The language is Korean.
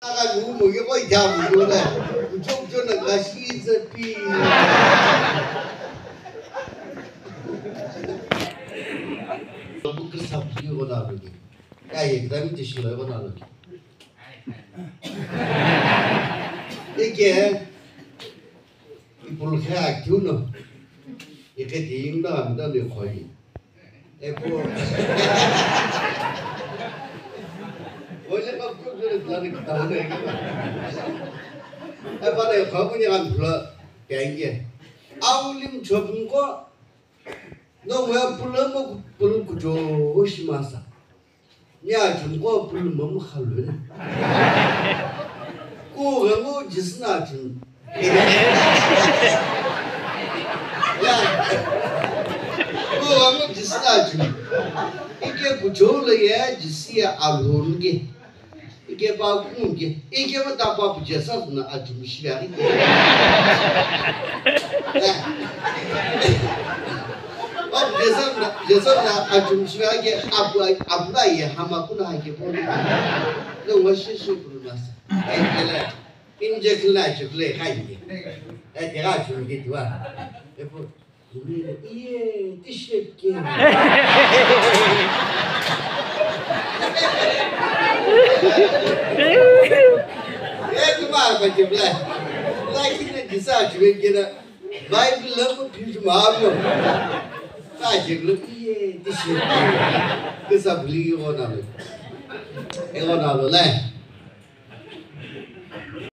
아가 누구 뭐게 거의 다 무조네. 무조건은 가 시즈피. 그 사부고 나르기. 야 얘기하면 되시려고 나르기. 이게 이 볼케 튜노. 이게 대인가 안다 내 거의. 에고. 원래 막 그거를 나는 나오네 이거. 에바네 거분이 안 불러 뱅게. 아울림 접은 거 너 왜 불러 뭐 불 구조 심하사. 야 중고 불 뭐 할래. 그거 뭐 지스나 좀. 야. 그거 뭐 지스나 좀. 이게 구조를 지시야 알론게. 이게 바꾸게. 이게 뭐 다 바꾸져서는 아주 무시하게. 예선나 아주 심하게 아부라이 하마구나 하게 보는 너 시시 부르면서 에텔레 인제 클라이츠 클레 하이게 내가 주는 좋아 여보 우리 이에 뜻이게 그만 가지 블레 라이키는 기사 주게나 바이블 너무 필요 마음으로 사실은 이해 뜻이 그 사블이 원하는 이거 나도네